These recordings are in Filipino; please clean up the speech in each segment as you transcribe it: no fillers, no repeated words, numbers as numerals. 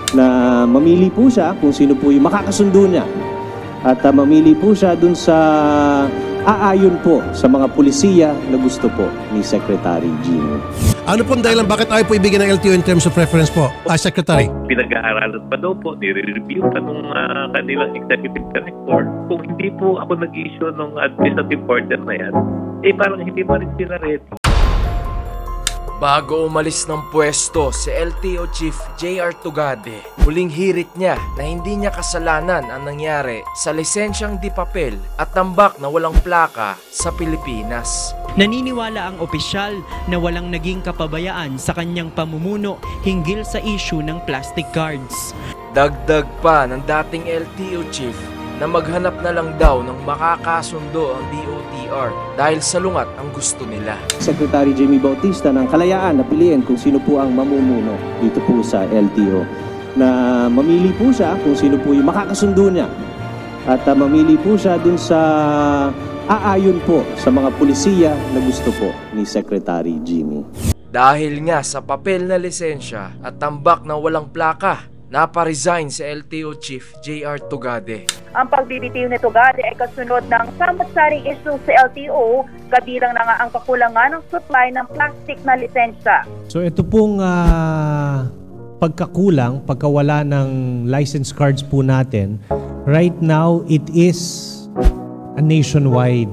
na mamili po siya kung sino po yung makakasundo niya. At mamili po siya dun sa aayon po sa mga pulisiya na gusto po ni Secretary Jimmy. Ano pong dahilan bakit ayaw po ibigay ng LTO in terms of preference po, Secretary? Pinag-aaralan pa daw po, nire-review pa nung kanilang executive director. Kung hindi po ako nag-issue ng administrative order na yan, parang hindi pa rin sila ready. Bago umalis ng pwesto si LTO Chief J.R. Tugade, huling hirit niya na hindi niya kasalanan ang nangyari sa lisensyang di papel at tambak na walang plaka sa Pilipinas. Naniniwala ang opisyal na walang naging kapabayaan sa kanyang pamumuno hinggil sa issue ng plastic cards. Dagdag pa ng dating LTO Chief na maghanap na lang daw ng makakasundo ang DOTR dahil salungat ang gusto nila. Secretary Jimmy Bautista ng kalayaan na piliin kung sino po ang mamumuno dito po sa LTO. Na mamili po siya kung sino po yung makakasundo niya. At mamili po siya dun sa aayon po sa mga pulisiya na gusto po ni Secretary Jimmy. Dahil nga sa papel na lisensya at tambak na walang plaka, naparesign si LTO Chief J.R. Tugade. Ang pagbibitiw ni Tugade ay kasunod ng samot-saring issue sa LTO, kabilang na nga ang kakulangan ng supply ng plastic na lisensya. So ito pong pagkawala ng license cards po natin, right now it is a nationwide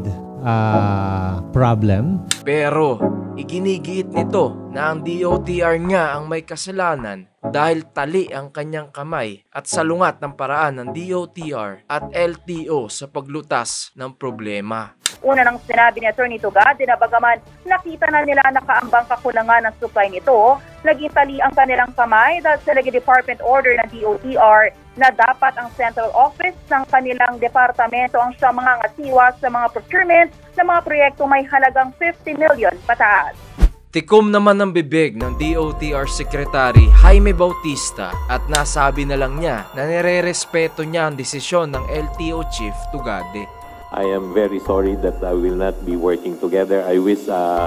problem. Pero iginigiit nito na ang DOTR nga ang may kasalanan dahil tali ang kanyang kamay at salungat ng paraan ng DOTR at LTO sa paglutas ng problema. Una nang sinabi ni Atty. Tugade na bagaman nakita na nila nakaambang kakulangan ng supply nito, naging tali ang kanilang kamay dahil sa naging department order ng DOTR na dapat ang central office ng kanilang departamento ang siyang mga ngasiwa sa mga procurement ng mga proyekto may halagang 50 million pataas. Tikom naman ang bibig ng DOTR Secretary Jaime Bautista at nasabi na lang niya na nire-respeto niya ang desisyon ng LTO Chief Tugade. I am very sorry that I will not be working together. I wish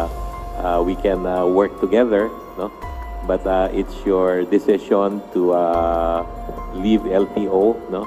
we can work together, no? But it's your decision to leave LTO, no?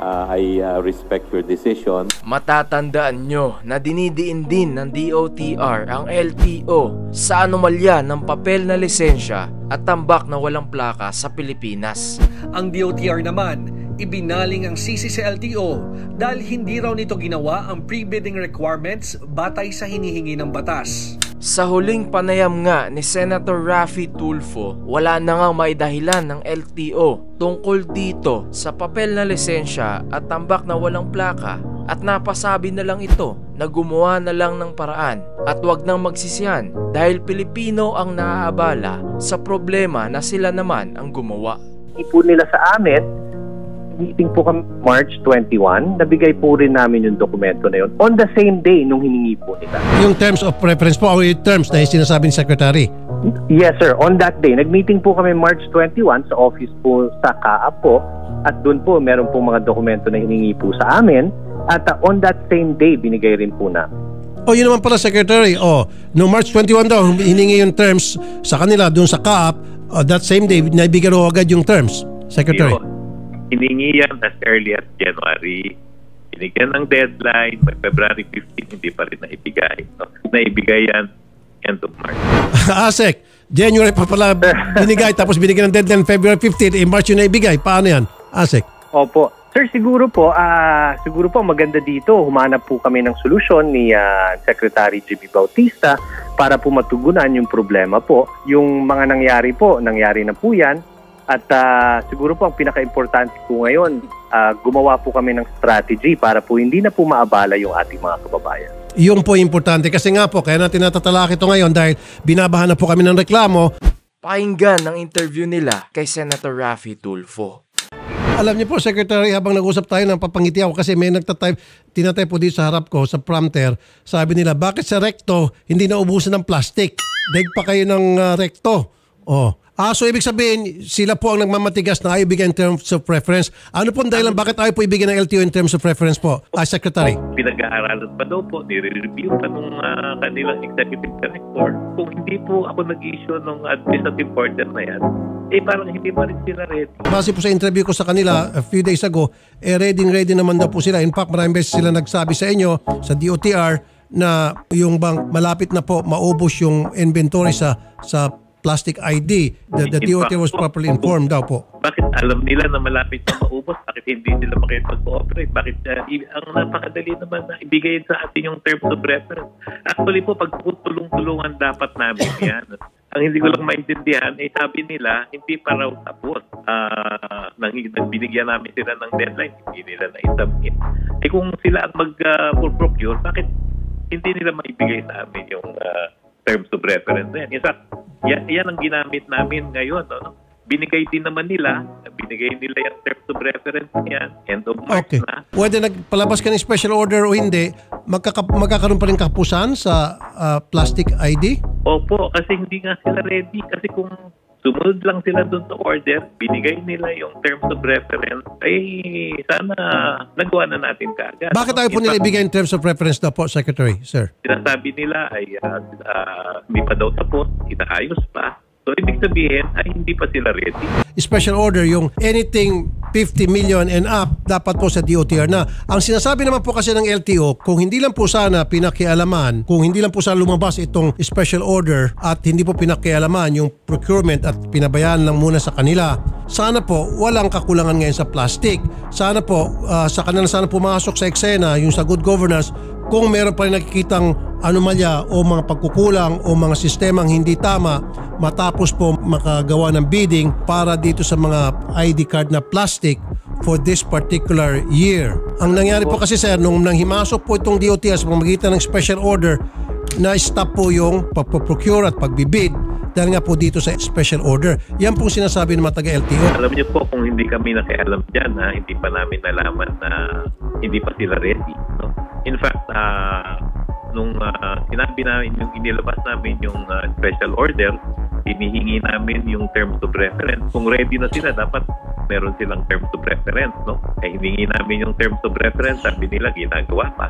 I respect your decision. Matatandaan nyo na dinidiin din ng DOTR ang LTO sa anomalya ng papel na lisensya at tambak na walang plaka sa Pilipinas. Ang DOTR naman, ibinaling ang sisi sa LTO dahil hindi raw nito ginawa ang pre-bidding requirements batay sa hinihingi ng batas. Sa huling panayam nga ni Senator Raffy Tulfo, wala na ngang maidahilan ng LTO tungkol dito sa papel na lisensya at tambak na walang plaka at napasabi na lang ito na gumawa na lang ng paraan at wag nang magsisihan dahil Pilipino ang naaabala sa problema na sila naman ang gumawa. Ipo nila sa amin, meeting po kami March 21, nabigay po rin namin yung dokumento na yun on the same day nung hiningi po nila. Yung terms of preference po o yung terms na sinasabi ni Secretary? Yes sir, on that day. Nag-meeting po kami March 21 sa office po sa CAAP po at doon po meron po mga dokumento na hiningi po sa amin at on that same day binigay rin po na. O yun naman pala Secretary, no March 21 daw hiningi yung terms sa kanila doon sa CAAP, that same day naibigay raw agad yung terms, Secretary. Hiningi yan as early as January. Binigyan ng deadline, by February 15, hindi pa rin naibigay. No? Naibigay yan end of March. Asek, January pa pala binigay tapos binigyan ng deadline February 15, March yun naibigay. Paano yan, Asek? Opo. Sir, siguro po maganda dito. Humanap po kami ng solusyon ni Secretary Jimmy Bautista para po matugunan yung problema po. Yung mga nangyari na po yan. At siguro po ang pinaka-importante po ngayon, gumawa po kami ng strategy para po hindi na po maabala yung ating mga kababayan. Yung po importante kasi nga po, kaya natin natatalaki ito ngayon dahil binabahan na po kami ng reklamo. Pakinggan ang interview nila kay Senator Raffy Tulfo. Alam niyo po, Secretary, habang nag-usap tayo ng papangiti ako kasi may tinatay po dito sa harap ko, sa prompter, sabi nila, bakit sa recto hindi naubusan ng plastic? Daig pa kayo ng recto. So ibig sabihin, sila po ang nagmamatigas na ayaw ibigay in terms of preference. Ano po ang dahilan bakit ayaw po ibigay ng LTO in terms of preference po, Secretary? Pinag-aaralan pa daw po, nire-review pa nung kanilang executive director. Kung hindi po ako nag-issue ng administrative order na yan, parang hindi pa rin sila ready. Base po sa interview ko sa kanila a few days ago, ready naman daw po sila. In fact, maraming beses sila nagsabi sa inyo, sa DOTR, na yung bang malapit na po maubos yung inventory sa plastic ID. The DOTR was properly informed daw po. Bakit alam nila na malapit na maubos? Bakit hindi sila makipag-cooperate? Bakit ang napakadali naman na ibigay sa atin yung terms of reference? Actually po, pagtulong-tulungan dapat namin yan. Ang hindi ko lang maintindihan, sabi nila, hindi pa raw tapos. Binigyan namin sila ng deadline, hindi nila na-submit. Kung sila ang mag-procure, bakit hindi nila maibigay sa amin yung terms of reference na yan? In fact, yan ang ginamit namin ngayon. No? Binigay din naman nila yung terms of reference niyan, end of March na. Whether nagpalabas ka ng special order o hindi, magkakaroon pa rin kapusan sa plastic ID? Opo, kasi hindi nga sila ready. Kasi kung sumunod lang sila doon sa order, binigay nila yung terms of reference, sana nagawa na natin kaagad. Bakit ayaw po nila ibigay yung terms of reference na po, Secretary, sir? Sinasabi nila hindi pa daw tapos, inaayos pa. So, ibig sabihin ay hindi pa sila ready. Special order, yung anything 50 million and up, dapat po sa DOTR na. Ang sinasabi naman po kasi ng LTO, kung hindi lang po sana pinakialaman, kung hindi lang po sana lumabas itong special order at hindi po pinakialaman yung procurement at pinabayaan lang muna sa kanila, sana po walang kakulangan ngayon sa plastic. Sana po, sa kanila sana pumasok sa eksena yung sa good governance kung meron pa rin nakikitang anomalya o mga pagkukulang o mga sistemang hindi tama, matapos po makagawa ng bidding para dito sa mga ID card na plastic for this particular year. Ang nangyari po kasi sir, nung himasok po itong DOTR sa pamamagitan ng special order, na-stop po yung pagpo-procure at pagbibid dahil nga po dito sa special order. Yan pong sinasabi ng mga taga-LTO. Alam niyo po, kung hindi kami nakialam dyan, hindi pa namin nalaman na hindi pa sila ready. No? In fact, nung sinabi namin, yung inilabas namin yung special order, hinihingi namin yung terms of reference. Kung ready na sila, dapat meron silang terms of reference. No? Hiningi namin yung terms of reference, sabi nila ginagawa pa.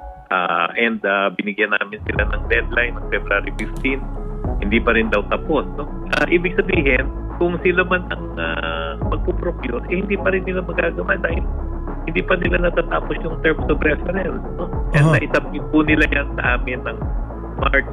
And binigyan namin sila ng deadline ng February 15. Hindi pa rin daw tapos. No? Ibig sabihin, kung sila man ang magpuprocure, hindi pa rin nila magagawa dahil hindi pa nila natatapos yung terms of reference. No? And naisubmit po nila yan sa amin ng March,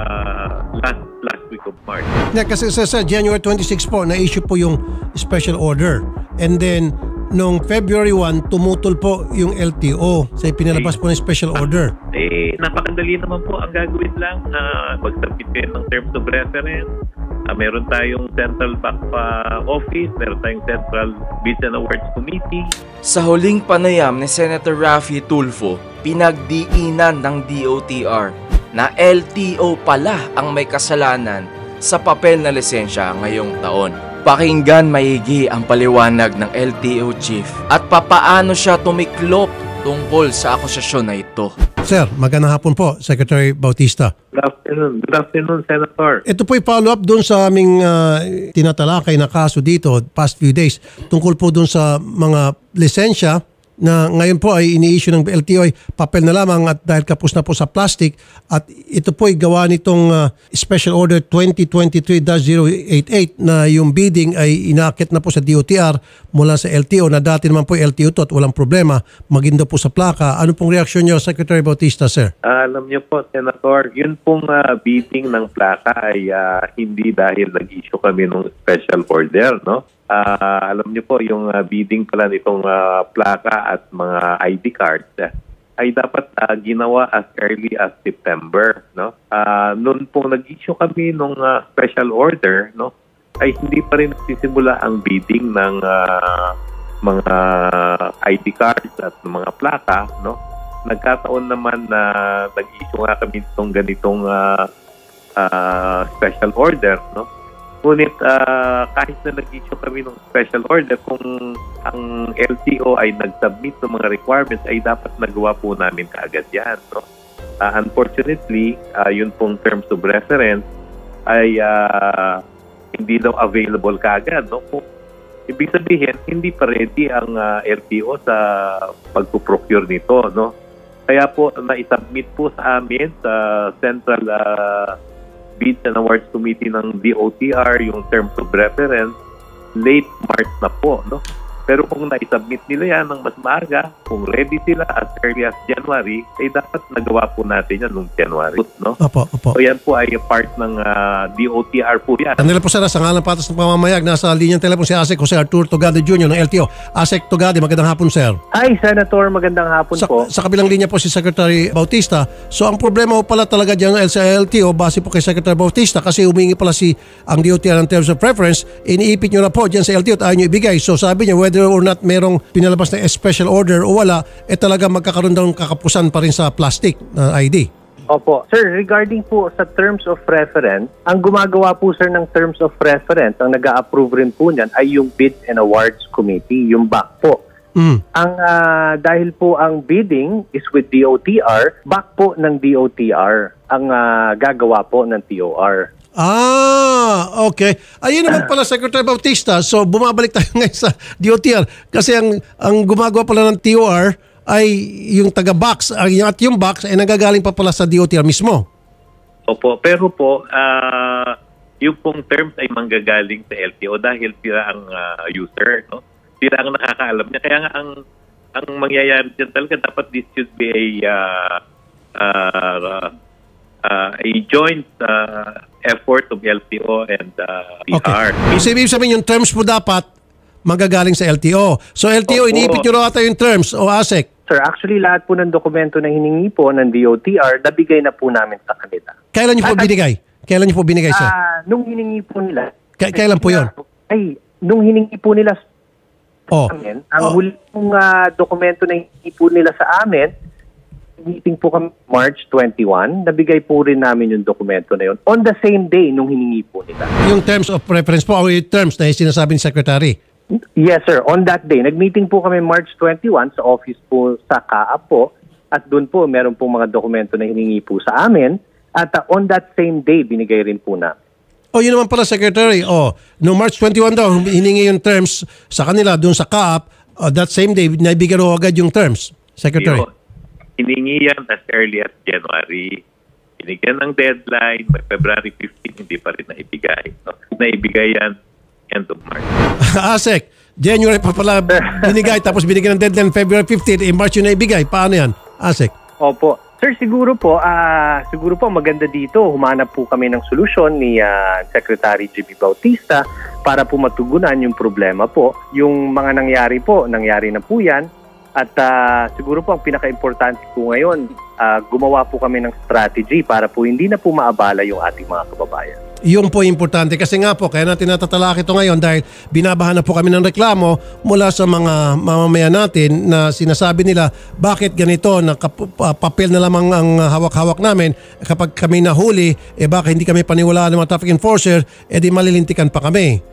last week of March. Kasi sa January 26 po, na-issue po yung special order. And then, noong February 1, tumutol po yung LTO sa pinalabas po ng special order. Napakadali naman po. Ang gagawin lang, mag-submit kayo ng terms of reference. Meron tayong Central Bank Office, meron tayong Central Bids and Awards Committee. Sa huling panayam ni Senator Raffy Tulfo, pinagdiinan ng DOTR na LTO pala ang may kasalanan sa papel na lisensya ngayong taon. Pakinggan maigi ang paliwanag ng LTO chief at papaano siya tumiklop tungkol sa akusasyon na ito. Sir, magandang hapon po, Secretary Bautista. Good afternoon. Good afternoon, Senator. Ito po yung follow-up doon sa aming tinatalakay na kaso dito past few days tungkol po doon sa mga lisensya na ngayon po ay ini-issue ng LTO ay papel na lamang at dahil kapos na po sa plastic at ito po ay gawa nitong Special Order 2023-088 na yung bidding ay inaakit na po sa DOTR mula sa LTO na dati naman po yung LTO to at walang problema maging daw po sa plaka. Ano pong reaksyon nyo, Secretary Bautista, sir? Alam niyo po, Senator, yun pong bidding ng plaka ay hindi dahil nag-issue kami ng special order, no? Alam niyo po, yung bidding pala nitong plaka at mga ID cards ay dapat ginawa as early as September, no? Noon po nag-issue kami ng special order, no? Ay hindi pa rin nagsisimula ang bidding ng mga ID cards at mga plaka, no? Nagkataon naman na nag-issue nga kami itong ganitong special order, no? Ngunit kahit na nag-issue kami ng special order, kung ang LTO ay nag-submit ng mga requirements, ay dapat nagawa po namin kaagad yan. No? Unfortunately, yun pong terms of reference ay hindi daw available kaagad. No? Kung ibig sabihin, hindi pa ready ang LTO sa pagpuprocure nito. No? Kaya po, na-submit po sa amin sa Central Bids and Awards Committee ng DOTR yung Terms of Reference late March na po. No? Pero kung na-submit nila yan ng mas maaga, kung ready sila as early as January, ay dapat nagawa po natin yan noong January. No? Opo. So yan po ay part ng DOTR po yan. Kanila po sana sa ngalan patas ng pamamayag, nasa linyang telepon si ASEC Jose Arturo Togade Jr. ng LTO. ASEC Togade, magandang hapon, sir. Hi, Senator. Magandang hapon po. Sa kabilang linya po si Secretary Bautista. So ang problema po pala talaga dyan sa LTO, base po kay Secretary Bautista, kasi humingi pala ang DOTR ng terms of preference, iniipit nyo na po dyan sa LTO at ayaw nyo ibigay. So sabi niya, whether or not merong pinalabas na special order o wala, talaga magkakaroon daw ng kakapusan pa rin sa plastic na ID. Opo. Sir, regarding po sa terms of reference, ang gumagawa po sir ng terms of reference, ang nag-a-approve rin po niyan ay yung Bids and Awards Committee, yung BAC po. Dahil po ang bidding is with DOTR, BAC po ng DOTR ang gagawa po ng TOR. Okay. Ayun naman pala, Secretary Bautista. So, bumabalik tayo ngayon sa DOTR. Kasi ang gumagawa pala ng TOR ay yung taga-box. At yung box ay nagagaling pa pala sa DOTR mismo. Opo. Pero po, yung pong terms ay manggagaling sa LTO dahil sila ang user. No? Sila ang nakakaalam niya. Kaya nga ang mangyayari dyan talaga, dapat this should be a joint effort of LTO and PR. Okay. Ibig sabihin yung terms po dapat magagaling sa LTO. So LTO, iniipit nyo raw ata yung terms o ASEC? Sir, actually lahat po ng dokumento na hiningi po ng DOTR, nabigay na po namin sa kanila. Kailan nyo po binigay? Kailan nyo po binigay, sir? Nung hiningi po nila. Kailan po yun? Nung hiningi po nila sa amin, ang huling dokumento na hiningi po nila sa amin, meeting po kami March 21, nabigay po rin namin yung dokumento na yun on the same day nung hiningi po nila. Yung terms of preference po o yung terms na sinasabi ni Secretary? Yes sir, on that day. Nag-meeting po kami March 21 sa office po sa CAAP po at doon po meron po mga dokumento na hiningi po sa amin at on that same day binigay rin po na. Yun naman pala, Secretary. No March 21 daw, hiningi yung terms sa kanila doon sa CAAP. That same day, naibigay ro agad yung terms, Secretary. Hiningi yan as early as January. Binigyan ng deadline, by February 15, hindi pa rin naibigay. So, naibigay yan end of March. ASEC, January pa pala binigay, tapos binigyan ng deadline February 15, March yun naibigay. Paano yan, ASEC? Opo. Sir, siguro po maganda dito. Humanap po kami ng solusyon ni Secretary Jimmy Bautista para po matugunan yung problema po. Yung mga nangyari na po yan. At siguro po ang pinaka-importante po ngayon, gumawa po kami ng strategy para po hindi na po maabala yung ating mga kababayan. Yung po importante kasi nga po, kaya natin natatalak ito ngayon dahil binabahan na po kami ng reklamo mula sa mga mamamayan natin na sinasabi nila bakit ganito, na papel na lamang ang hawak-hawak namin, kapag kami nahuli, baka hindi kami paniwalaan ng mga traffic enforcer, di malilintikan pa kami.